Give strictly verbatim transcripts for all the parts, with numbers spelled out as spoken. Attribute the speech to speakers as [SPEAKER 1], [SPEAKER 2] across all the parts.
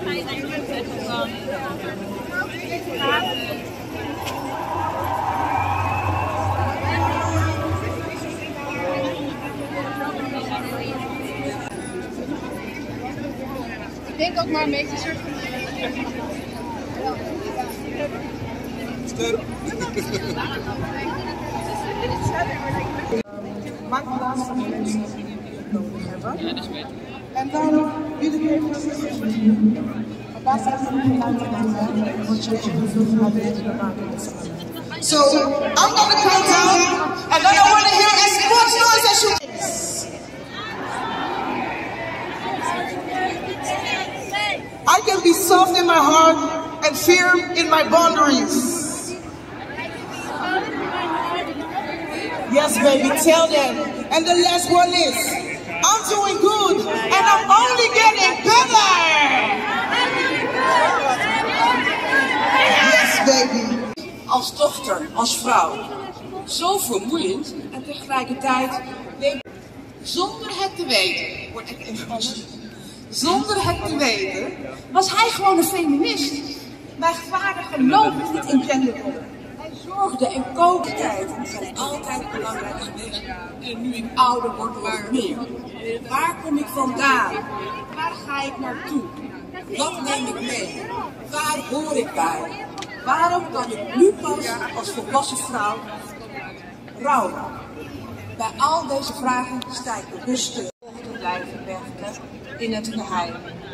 [SPEAKER 1] Ik denk ook maar een beetje soort van...
[SPEAKER 2] Maak plaats voor de mensen die het nodig hebben. En daarom wil ik even zeggen, op basis van de geluiden wat je veel gaat weten maken. So, I'm gonna count down, and then I want to hear as much noise as you can. I can be soft in my heart and firm in my boundaries. Yes, baby, tell them. And the last one is, I'm doing good, and I'm only getting better. Yes, baby.
[SPEAKER 3] Als dochter, als vrouw, zo vermoeiend en tegelijkertijd, zonder het te weten, wordt echt even zonder het te weten, was hij gewoon een feminist. Mijn vader geloofde niet in genderrollen. Hij zorgde en kookte tijd. Dat zijn altijd belangrijk geweest. En nu ik ouder word, maar meer. Waar kom ik vandaan? Waar ga ik naartoe? Wat neem ik mee? Waar hoor ik bij? Waarom kan ik nu pas als volwassen vrouw rouwen? Bij al deze vragen sta ik bewust te blijven werken in het geheim.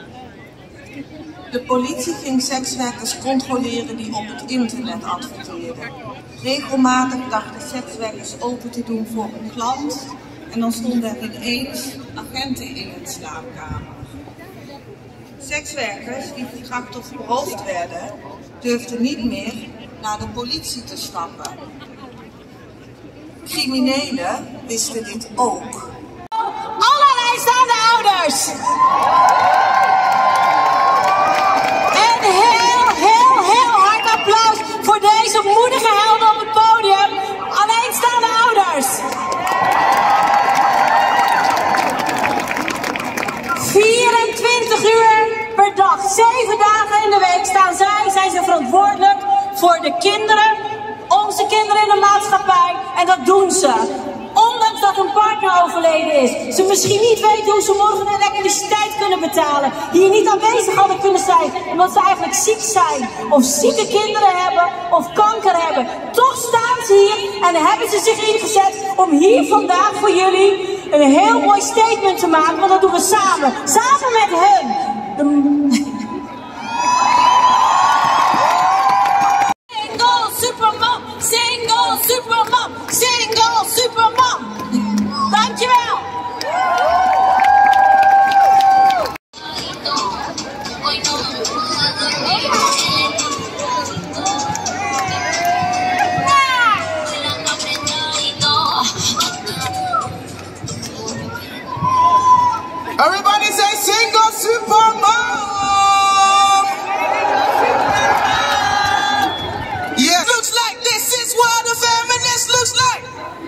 [SPEAKER 3] De politie ging sekswerkers controleren die op het internet adverteerden. Regelmatig dachten sekswerkers open te doen voor een klant en dan stonden er ineens agenten in hun slaapkamer. Sekswerkers die verkracht of beroofd werden, durfden niet meer naar de politie te stappen. Criminelen wisten dit ook.
[SPEAKER 4] Allerlei staande ouders! En heel, heel, heel hard applaus voor deze moedige helden op het podium. Alleenstaande ouders! vierentwintig uur per dag, zeven dagen in de week staan zij, zijn ze verantwoordelijk voor de kinderen, onze kinderen in de maatschappij. En dat doen ze. Ondanks dat hun partner overleden is. Ze misschien niet weten hoe ze morgen de elektriciteit kunnen betalen. Hier niet aanwezig hadden kunnen zijn. Omdat ze eigenlijk ziek zijn. Of zieke kinderen hebben. Of kanker hebben. Toch staan ze hier en hebben ze zich ingezet om hier vandaag voor jullie een heel mooi statement te maken. Want dat doen we samen. Samen met hun. De... Single supermom. Single supermom. Single supermom. Dankjewel.
[SPEAKER 2] Everybody say single supermom. Yes. Looks like this is what a feminist looks like.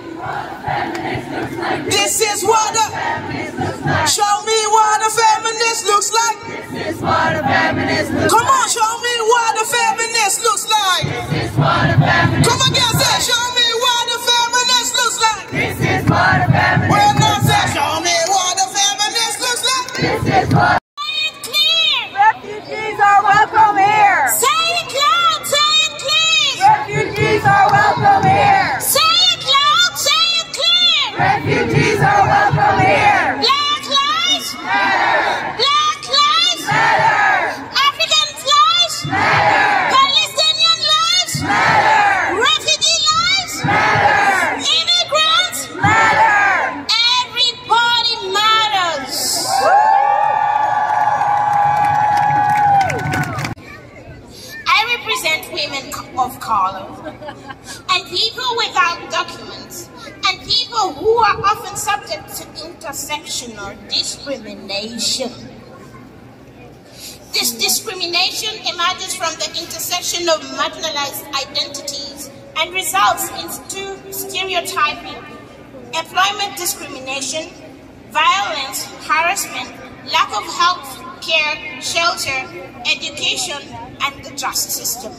[SPEAKER 2] This is what a show me what a feminist looks like.
[SPEAKER 5] This is what a feminist looks like.
[SPEAKER 2] Come on, show me what a feminist looks like.
[SPEAKER 5] This is what a feminist.
[SPEAKER 2] Come again, say, show me what a feminist looks like.
[SPEAKER 5] This is what a feminist.
[SPEAKER 2] Well, now say, show me what a feminist looks like.
[SPEAKER 5] This is what.
[SPEAKER 4] Say it clear.
[SPEAKER 5] Refugees are welcome here.
[SPEAKER 4] Say it loud. Say it clear.
[SPEAKER 5] Refugees are welcome here.
[SPEAKER 4] Say it loud. Say it clear.
[SPEAKER 5] Refugees are welcome here.
[SPEAKER 4] Black lives
[SPEAKER 5] Matter.
[SPEAKER 4] Black lives
[SPEAKER 5] Matter.
[SPEAKER 4] African lives
[SPEAKER 5] Matter.
[SPEAKER 4] Palestinian lives
[SPEAKER 5] Matter.
[SPEAKER 4] Refugee lives
[SPEAKER 5] Matter.
[SPEAKER 4] Immigrants
[SPEAKER 5] Matter.
[SPEAKER 4] Everybody matters. I represent women of color and people without documents and people who are often subject to intersectional discrimination. This discrimination emerges from the intersection of marginalized identities and results in stereotyping, employment discrimination, violence, harassment, lack of health
[SPEAKER 6] care, shelter, education, and the justice system.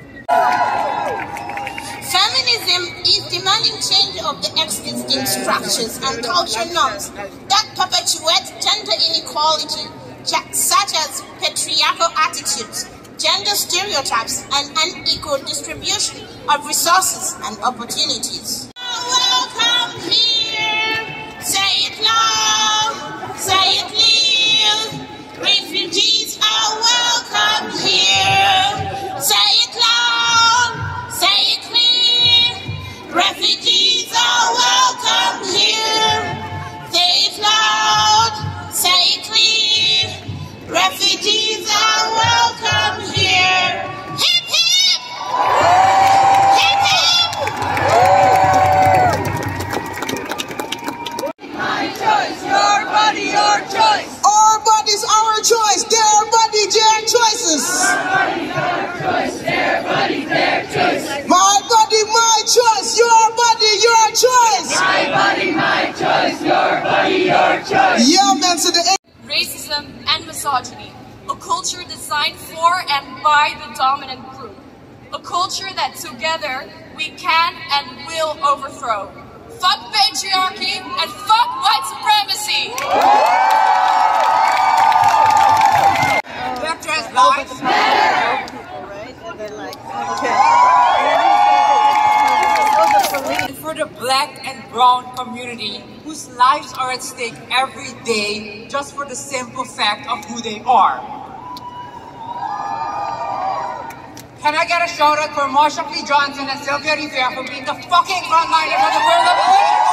[SPEAKER 6] Feminism is demanding change of the existing structures and cultural norms that perpetuate gender inequality, such as patriarchal attitudes, gender stereotypes, and unequal distribution of resources and opportunities. Welcome here, say it loud, say it clear. Refugees are welcome here, say it loud, say it clear. Refugees are welcome here, say it loud, say it clear. Refugees are welcome here. Hip hip! Hip hip!
[SPEAKER 5] My choice, your body, your choice.
[SPEAKER 2] Our bodies, our choice. Their body, their choices.
[SPEAKER 5] Our body, our choice. Their body, their choice.
[SPEAKER 2] My body, my choice. Your body, your choice.
[SPEAKER 5] My body, my choice. Your body, your choice.
[SPEAKER 2] Yeah, man, so the
[SPEAKER 1] Racism and misogyny. A culture designed for and by the dominant group. A culture that together we can and will overthrow. Fuck patriarchy and fuck white supremacy!
[SPEAKER 3] Black trans lives matter! For the black and brown community whose lives are at stake every day just for the simple fact of who they are. Can I get a shout out for Marsha P. Johnson and Sylvia Rivera for being the fucking frontliners of the world of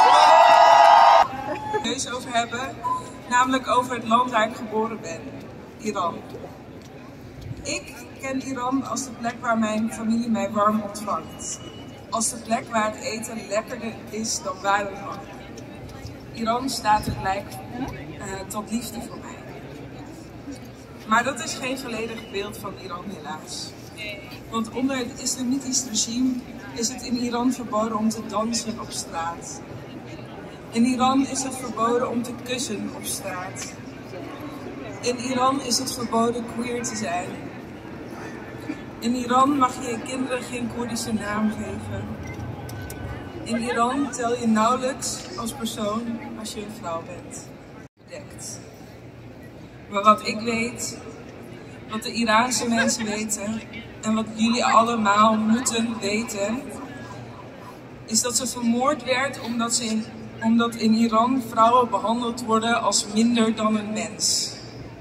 [SPEAKER 3] the
[SPEAKER 7] Het over hebben, namelijk over het land waar ik geboren ben, Iran. Ik ken Iran als de plek waar mijn familie mij warm ontvangt. Als de plek waar het eten lekkerder is dan waar het mag. Iran staat gelijk uh, tot liefde voor mij. Maar dat is geen volledig beeld van Iran helaas. Want onder het islamitisch regime is het in Iran verboden om te dansen op straat. In Iran is het verboden om te kussen op straat. In Iran is het verboden queer te zijn. In Iran mag je je kinderen geen Koerdische naam geven. In Iran tel je nauwelijks als persoon als je een vrouw bent. Bedekt. Maar wat ik weet, wat de Iraanse mensen weten en wat jullie allemaal moeten weten, is dat ze vermoord werd omdat, ze in, omdat in Iran vrouwen behandeld worden als minder dan een mens.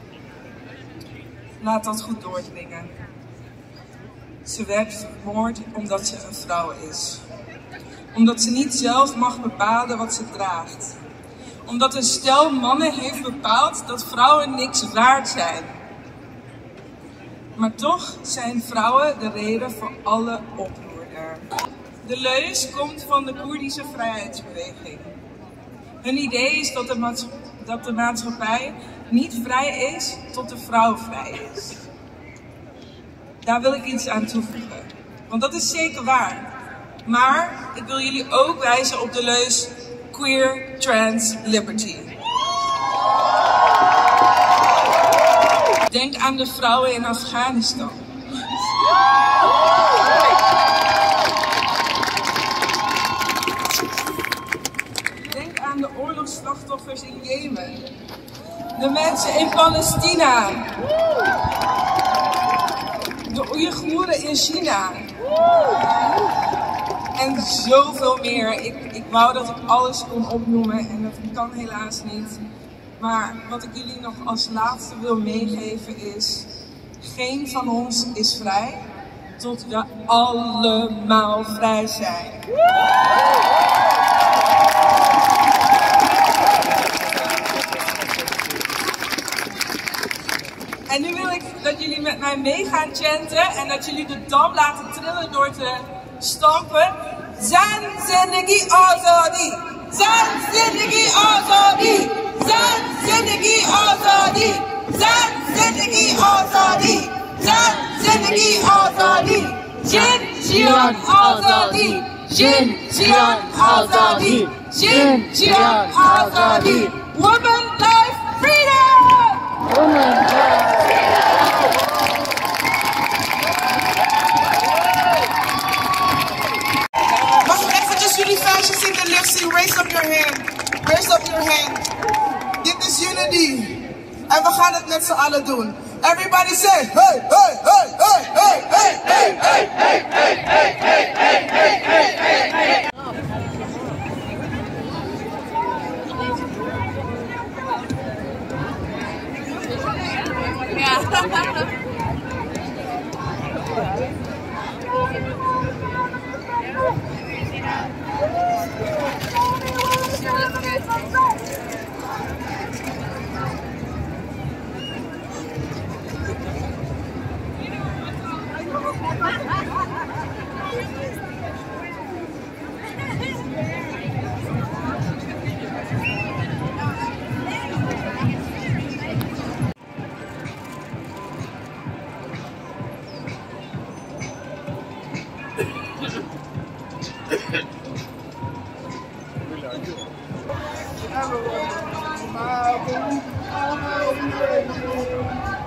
[SPEAKER 7] Laat dat goed doordringen. Ze werd vermoord omdat ze een vrouw is. Omdat ze niet zelf mag bepalen wat ze draagt. Omdat een stel mannen heeft bepaald dat vrouwen niks waard zijn. Maar toch zijn vrouwen de reden voor alle oproer er. De leus komt van de Koerdische vrijheidsbeweging. Hun idee is dat de, maats dat de maatschappij niet vrij is tot de vrouw vrij is. Daar wil ik iets aan toevoegen. Want dat is zeker waar. Maar ik wil jullie ook wijzen op de leus queer, trans, liberty. Denk aan de vrouwen in Afghanistan. Denk aan de oorlogsslachtoffers in Jemen. De mensen in Palestina. De Oeigoeren in China. En zoveel meer. Ik, ik wou dat ik alles kon opnoemen en dat kan helaas niet. Maar wat ik jullie nog als laatste wil meegeven is: geen van ons is vrij tot we allemaal vrij zijn. En nu wil ik dat jullie met mij mee gaan chanten en dat jullie de dam laten trillen door te stampen. Zan zindagi azadi, zan zindagi azadi, zan zindagi azadi, zan zindagi azadi, zan zindagi azadi, jin jian azadi, jin jian azadi, jin jian azadi, woman life freedom, woman life.
[SPEAKER 2] ready. En we gaan het met z'n allen doen. Everybody say, hey, hey, hey, hey, hey, hey, hey, hey, hey, hey, hey, hey, hey, hey, hey, hey. Hello,